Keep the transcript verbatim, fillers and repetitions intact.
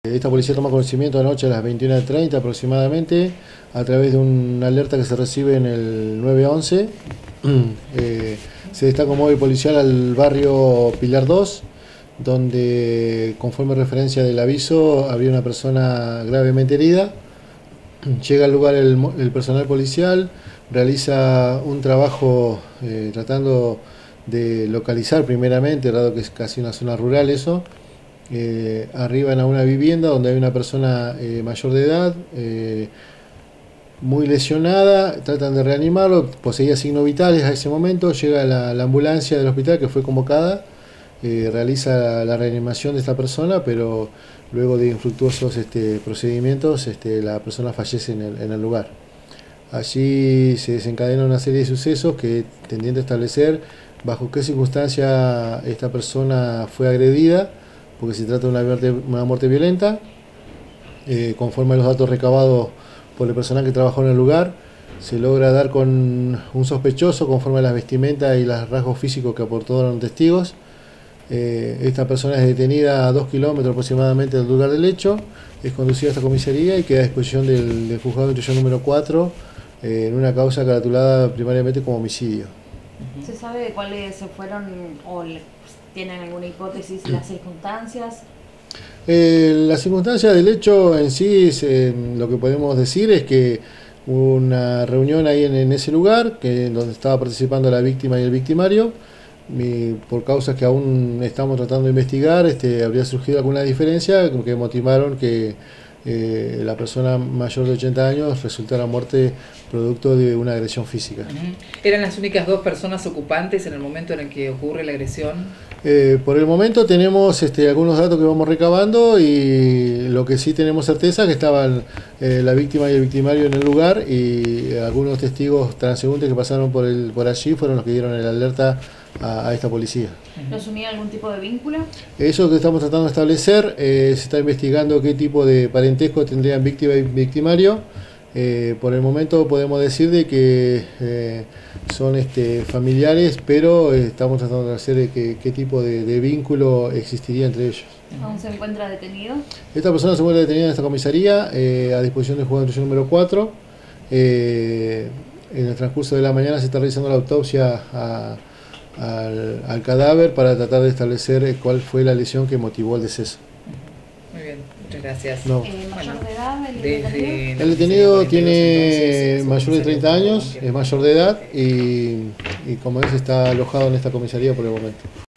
Esta policía toma conocimiento anoche a las veintiuna treinta aproximadamente a través de una alerta que se recibe en el nueve once. eh, se destaca un móvil policial al barrio Pilar dos, donde, conforme referencia del aviso, había una persona gravemente herida. Llega al lugar el, el personal policial, realiza un trabajo eh, tratando de localizar primeramente, dado que es casi una zona rural eso. Eh, arriban a una vivienda donde hay una persona eh, mayor de edad, eh, muy lesionada, tratan de reanimarlo, poseía signos vitales a ese momento, llega la, la ambulancia del hospital que fue convocada, eh, realiza la, la reanimación de esta persona, pero luego de infructuosos este, procedimientos este, la persona fallece en el, en el lugar. Allí se desencadena una serie de sucesos que tendiendo a establecer bajo qué circunstancia esta persona fue agredida, porque se trata de una muerte, una muerte violenta. Eh, conforme a los datos recabados por el personal que trabajó en el lugar, se logra dar con un sospechoso conforme a las vestimentas y los rasgos físicos que aportaron testigos. Eh, esta persona es detenida a dos kilómetros aproximadamente del lugar del hecho, es conducida a esta comisaría y queda a disposición del, del juzgado de instrucción número cuatro eh, en una causa caratulada primariamente como homicidio. ¿Se sabe cuáles se fueron o le, tienen alguna hipótesis las circunstancias? Eh, la circunstancia del hecho en sí, se, lo que podemos decir es que hubo una reunión ahí en, en ese lugar, que, donde estaba participando la víctima y el victimario, y por causas que aún estamos tratando de investigar, este, habría surgido alguna diferencia que motivaron que eh, la persona mayor de ochenta años resultara muerte producto de una agresión física. Uh-huh. ¿Eran las únicas dos personas ocupantes en el momento en el que ocurre la agresión? Eh, por el momento tenemos este, algunos datos que vamos recabando, y lo que sí tenemos certeza es que estaban eh, la víctima y el victimario en el lugar, y algunos testigos transeúntes que pasaron por, el, por allí fueron los que dieron el alerta a, a esta policía. ¿Los unía algún tipo de vínculo? Eso que estamos tratando de establecer, eh, se está investigando qué tipo de parentesco tendrían víctima y victimario. Eh, por el momento podemos decir de que eh, son este, familiares, pero eh, estamos tratando de hacer de que, qué tipo de, de vínculo existiría entre ellos. ¿Aún se encuentra detenido? Esta persona se encuentra detenida en esta comisaría eh, a disposición del juzgado de instrucción número cuatro. Eh, en el transcurso de la mañana se está realizando la autopsia a, al, al cadáver para tratar de establecer cuál fue la lesión que motivó el deceso. Muy bien, muchas gracias. No. Eh, ¿Mayor Bueno, de edad el desde detenido? El detenido tiene entonces, mayor de treinta años, es mayor de edad y, y como es está alojado en esta comisaría por el momento.